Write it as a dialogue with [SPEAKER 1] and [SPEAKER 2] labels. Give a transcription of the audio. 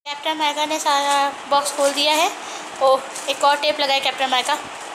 [SPEAKER 1] Captain America ने सारा box खोल दिया है। ओह, एक और टेप लगाए कैप्टन अमेरिका।